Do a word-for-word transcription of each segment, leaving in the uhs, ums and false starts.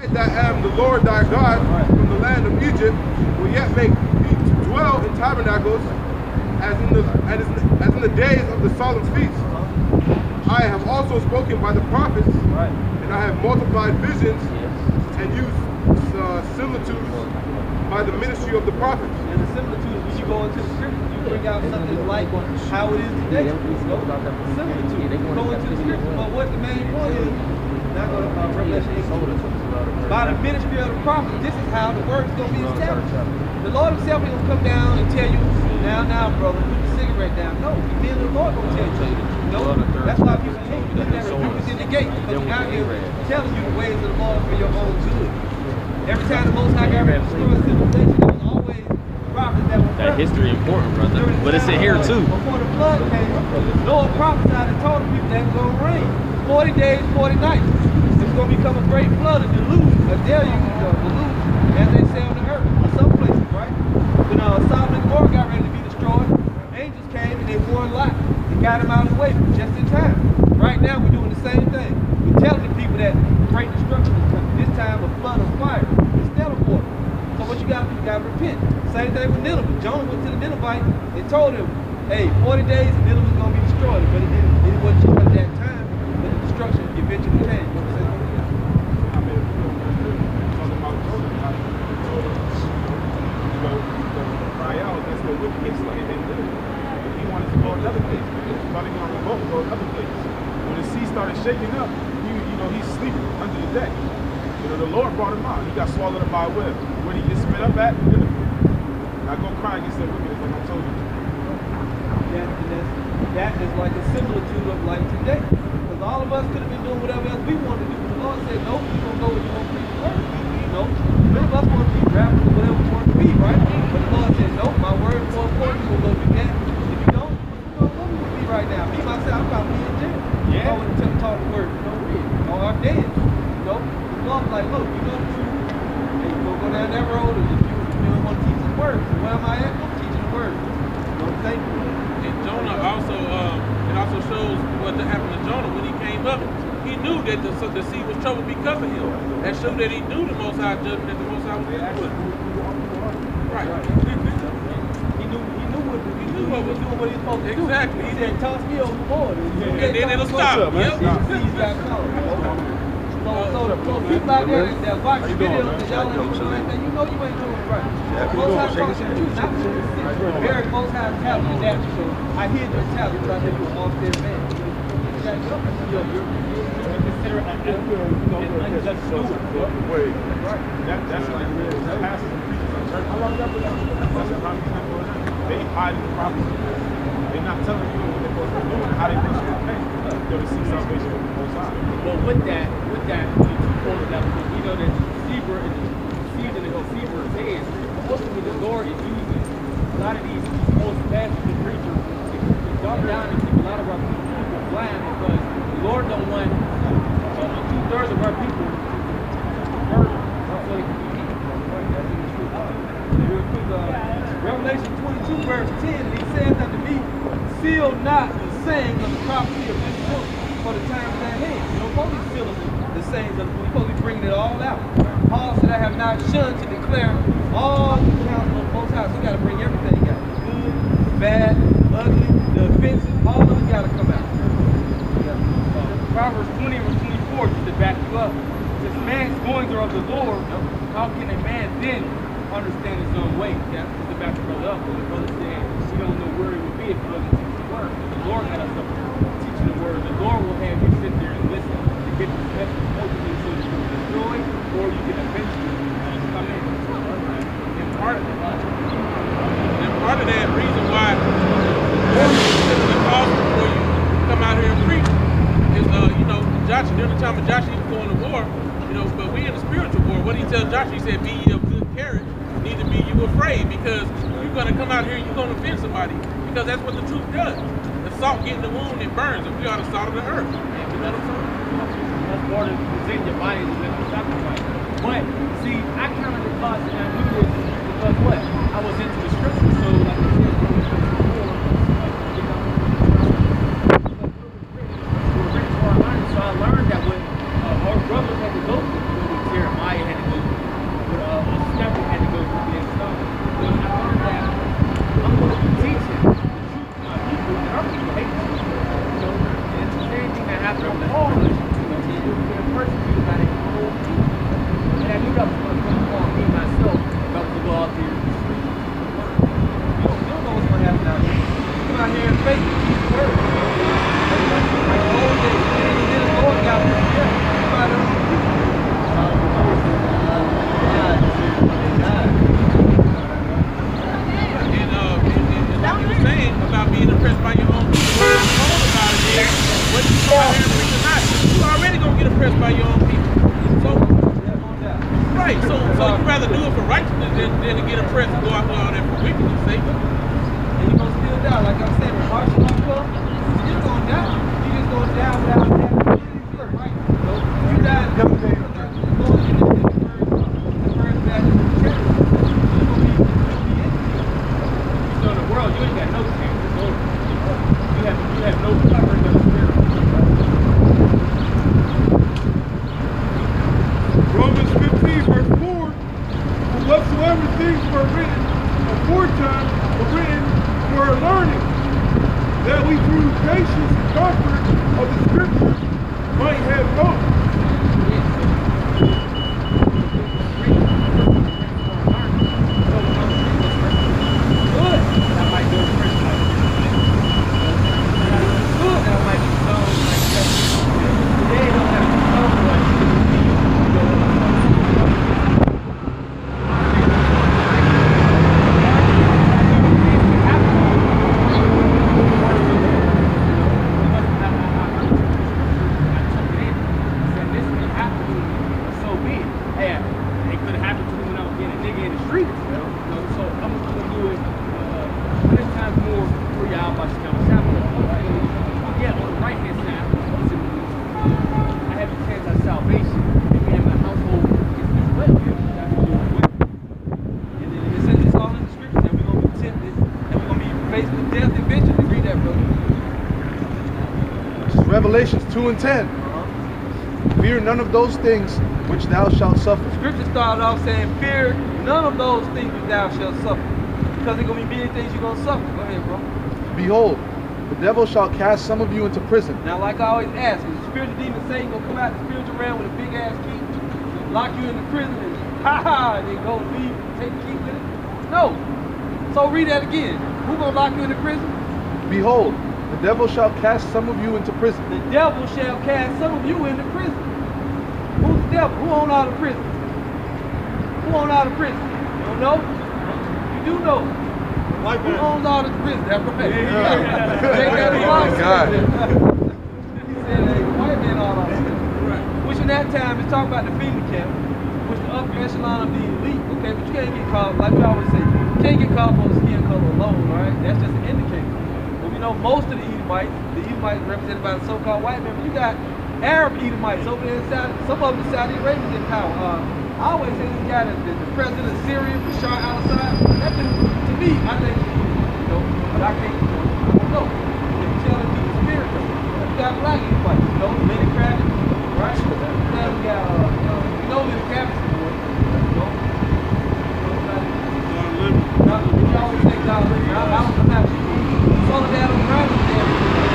that am the Lord thy God from the land of Egypt will yet make thee to dwell in tabernacles as in the as in the, as in the days of the solemn feast. I have also spoken by the prophets, and I have multiplied visions and used uh, similitudes by the ministry of the prophets. And the similitudes, when you go into the scriptures, you bring out something like how it is today. Similitudes. You go into the scriptures, but what the main point is, not going to uh, Revelation eight. By the ministry of the prophet, this is how the word is going to be established. The Lord himself is going to come down and tell you, now, now, brother, put the cigarette down. No, the men of the Lord going to tell you. No, that's why people hate you. Look at rebuke in the gate, because we're out here telling you the ways of the Lord for your own good. Every time the Most High got ready to destroy civilization, there was always prophets that were that history important, brother. But it's in here too. Before the flood came, the Lord prophesied and told the people that it was going to rain. forty days, forty nights. It's going to become a great flood, a deluge, a deluge, a deluge, as they say on the earth, in some places, right? When uh, Sodom and Gomorrah got ready to be destroyed, angels came and they warned Lot and got him out of the way just in time. Right now, we're doing the same thing. We're telling the people that great destruction is coming. This time, a flood of fire instead of water. So what you got to do, you got to repent. Same thing with Nineveh. Jonah went to the Ninevites and told him, hey, forty days and Nineveh is going to be destroyed. But it, didn't, it wasn't at that time. But the destruction eventually came. You know what I'm saying? Cry out against the wickedness like they did. He wanted to go another place. He thought he was going to revolt and go another place. When the sea started shaking up, he, you know, he's sleeping under the deck. You know, the Lord brought him out. He got swallowed up by a whale. Where did he get spit up at? Now go cry against the wickedness like I told you. That, that is like a similitude of like today. Because all of us could have been doing whatever else we wanted to do. But the Lord said, no, you're going to go where you want to preach the word. You know, many of us want to be rappers or whatever we want to be, right? But the Lord said, no, my word is more important. You're going to go do that. If you don't, you're going to go be right now. Me, myself, I'm probably in jail. Yeah. I want to talk the word. You know, or I'm dead. You know, the Lord's like, look, you know the truth. And you're going to go down that road. And if you, you don't want to teach his word, so where am I at? I'm teaching the word. You know what I'm saying? And Jonah also, um, it also shows what happened to Jonah when he came up. He knew that the, the sea was troubled because of him. That showed that he knew the Most High judgment that the Most High was going to do it. Right. He knew, he knew what he knew what was doing what he was supposed to do. Exactly. He said, toss me overboard. And, and then it'll stop. Yep. He's got color. So, so, so people out there that watch videos and y'all ain't doing anything, you know you ain't doing it right. Most High talks to you, not to the very Most High talent is that. So I hear your talent, but I know you're an off-there man. Consider it an unjust steward. That, that's like pastors and preachers in church. How long that been? That's a prophecy. They hide the prophecy. They're not telling you what they're supposed to be doing and how they're supposed to repent. They're to seek salvation from the Most High. Well, with that, with that, you know, we know that Zebra is season to go Zebra is head. Ultimately, the Lord is using a lot of these false pastors and preachers to dumb down and keep a lot of our people blind because the Lord don't want uh, two-thirds of our people to murder. So they can be eaten. Real quick, uh, Revelation twenty-two, verse ten, and he says unto me, seal not the sayings of the prophecy of this book, for the time is at hand. You don't supposed to be sealing the sayings of the book. You're supposed to be bringing it all out. Paul said, I have not shunned to declare all the counsel of the Most High. So you got to bring everything out. Good, bad, ugly, the offensive, all of it got to come out. Proverbs twenty verse twenty-four, just to back you up. Since man's goings are of the Lord, how can a man then understand his own way? Yeah, just to back the brother up. The brother said he don't know where he would be if he wasn't teaching the word. The Lord had us up here teaching the word. The Lord will have you sit there and listen to get the message ultimately so you can destroy or you can eventually come in. And part of that, and part of that reason why it's the cause for you to come out here and preach is, uh, you know, Joshua, during the time of Joshua, he was going to war, you know, but we in a spiritual war. What did he tell Joshua? He said, be ye of good courage, neither be you afraid, because you're going to come out here and you're going to offend somebody, because that's what the truth does. The salt get in the wound, it burns, and we are the salt of the earth. You know what I'm saying? That's part of presenting your body as a living sacrifice. But, see, I kind of thought that I knew this because what? I was into the scripture, so like I said, so I learned that when uh, our brothers had to go through with Jeremiah Right. So, so you rather do it for righteousness than, than to get oppressed and go out with all that for wickedness' sake. And you're gonna still die. Like I said, when martial law comes, you're just gonna die. You just gonna die without having any flirt, right? So if you die, you're gonna be the first batch of the church. You're gonna be, you're gonna be in it. So in the world, you ain't got no chance. It's over. You have, you have no covering of the spirit. Romans fifteen, verse four, for whatsoever things were written aforetime were written for our learning, that we through patience and comfort of the scriptures might have hope. That might go Christian. That might be so like that. Today don't have to know what Revelations two and ten. Fear none of those things which thou shalt suffer. Scripture started off saying, fear none of those things which thou shalt suffer. Because there's going to be many things you're going to suffer. Go ahead, bro. Behold, the devil shall cast some of you into prison. Now, like I always ask, is the spiritual demon Satan going to come out the spiritual realm with a big ass key, lock you in the prison, and ha ha, and then go leave, take the key with it? No. So read that again. Who going to lock you in the prison? Behold, the devil shall cast some of you into prison. The devil shall cast some of you into prison. Who's the devil? Who owns all the prison? Who owns all the prison? You don't know? You do know. White Who owns all the prison? That's right. Yeah. Take that Oh advice. my God. He said, hey, the white man all the prison. Right. Which in that time is talking about the FEMA camp, which the upper echelon of the elite. Okay, but you can't get called, like we always say, you can't get called on skin color alone, all right? That's just an indicator. You know, most of the Edomites, the Edomites represented by the so-called white men, but you got Arab Edomites over there in Saudi, some of them in Saudi Arabia in power. Uh, I always say this guy, the, the president of Syria, Bashar al-Assad, that dude, to me, I think, you know, but I can't, you know, I don't know. If you tell him he's a spirit, though. You got black Edomites, you know, Lenny Kravitz, right? Then we got, uh, you know, you know Lenny Kravitz, you know, you always say Don Lemon. I don't know how Soledad O'Brien is there.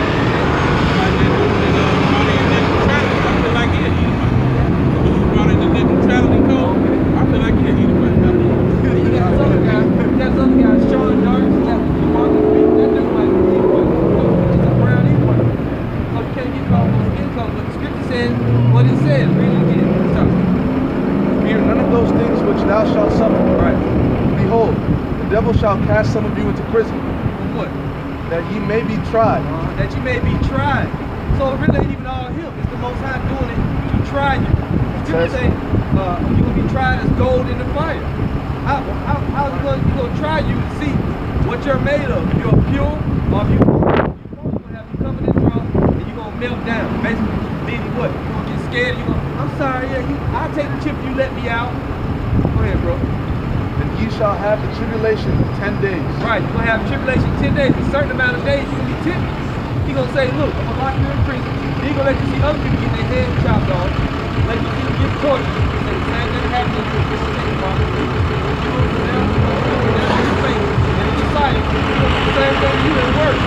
I feel like he a Edomite. The dude brought in the neutrality code. I feel like he a Edomite. You got this other guy, you got this other guy, Sean Darks, you got Marcus Reed, that dude might be Edomite. He's a brown Edomite. So you can't get called on skin color, but the scripture says what it says. Read it again. Stop. Fear none of those things which thou shalt suffer. Right. Behold, the devil shall cast some of you into prison, For what? that ye may be tried. Uh, that you may be tried. So it really ain't even all him. It's the Most High doing it to try you. Scripture say uh, you're going to be tried as gold in the fire. How, how, how's it going to try you to see what you're made of? If you're pure or if you're going to have you coming in drunk and you're going to melt down. Basically, meaning what? You're going to get scared. You're going to, I'm sorry, yeah, you, I'll take the chip if you let me out. Go ahead, bro. And ye shall have the tribulation ten days. Right, you're going to have tribulation ten days. A certain amount of days, you're going to be tempted. He's going to say, look, I'm going to lock you in prison. He's going to let you see other people get their heads chopped off. Let you see them get tortured. He say the same thing happened to you. You're going to them, you're going to face. And in your sight, the same thing you in worse.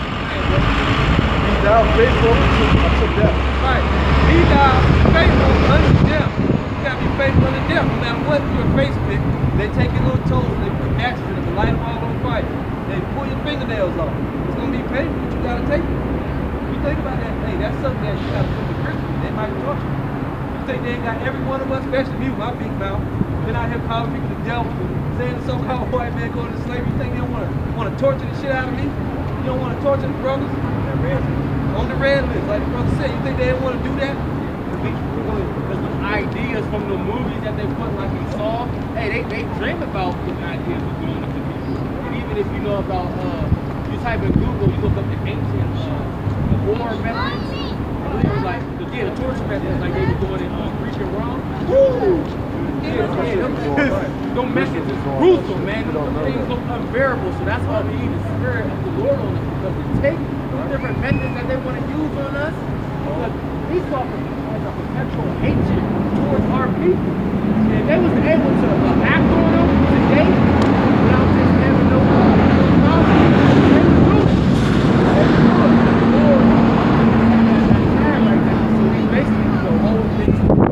Be thou faithful unto, unto death. Right. Be thou faithful unto death. You got to be faithful unto death. No matter what your face pick, they take your little toes, they put matches in them, they light them all on fire. They pull your fingernails off. It's going to be painful, but you got to take it. You think about that, hey, that's something that you got to put to Christians. They might torture you. You think they ain't got every one of us, especially me with my big mouth, been out here calling people the devil, saying the so-called white man going to slavery. You think they don't want to want to torture the shit out of me? You don't want to torture the brothers? On the red list, like the brother said. You think they don't want to do that? Because the ideas from the movies that they put, like in Saw, hey, they, they dream about putting ideas of doing it to people. And even if you know about, uh, you type in Google, you look up the ancient uh, war methods. I believe it was like, the, yeah, the torture methods, like they were doing in uh, Greek and Rome. Woo! Yeah, yeah, them, them methods is gruesome, man. Them things look unbearable, so that's why we need the spirit of the Lord on us, because to take the different methods that they want to use on us, because these talking like a perpetual hatred towards our people. And if they was able to uh, act on them today, without just having no problem, they would do it. They would do it. The Lord has that time right now, so he basically the whole thing.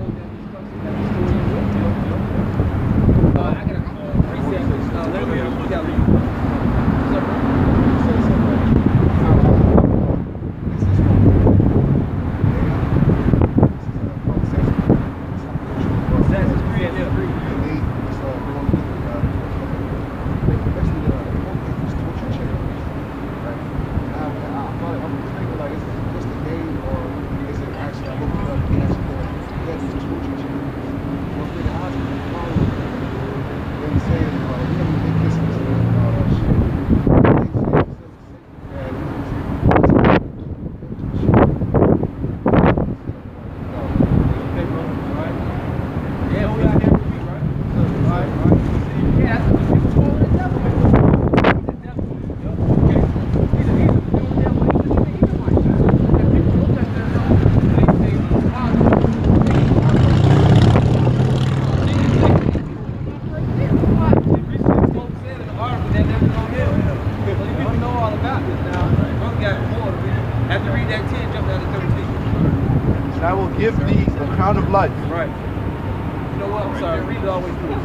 Give thee the crown of life. Right. You know what? I'm sorry. Read it all the way through.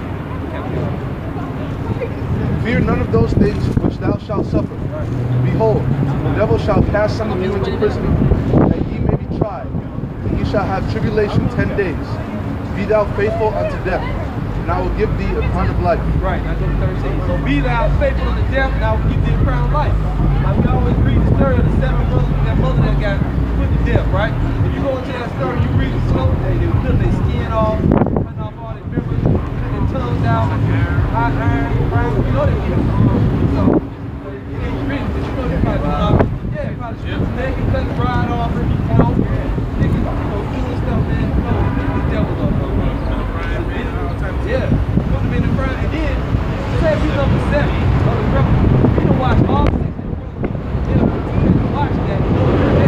Fear none of those things which thou shalt suffer. Right. Behold, the devil shall cast some of you into prison, that ye may be tried, and ye shall have tribulation ten days. Be thou faithful unto death, and I will give thee a crown of life. Right. Now go to thirteen. So be thou faithful unto death, and I will give thee a crown of life. Like we always read the story of the seven brothers and that mother that got put to death, right? If you go into that story, you read it slow, they they put their skin off, cutting off all their members, putting their tongues out, hot iron, right? You know they get it. So, you ain't reading, but you know they probably do it. Yeah, they probably shoot the neck and cut the bride off, you know, niggas, you know, doing stuff, man. You know, the devil up, bro. Yeah, put them in the front, and then, say if he's number seven, or the brother, you don't watch all six. You know, watch that, you know, they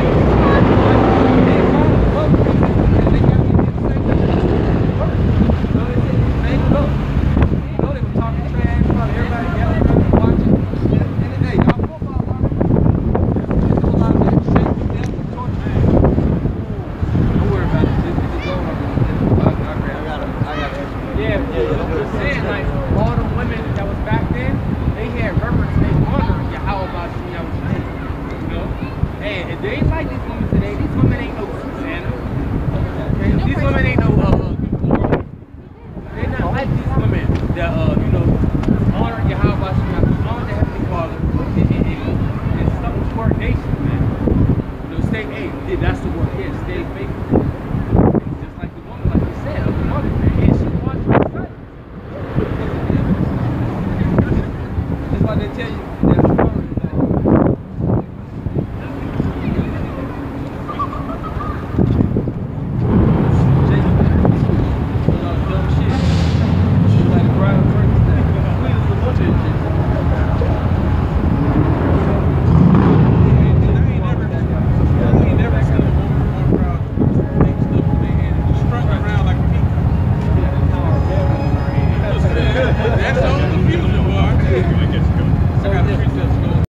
tell you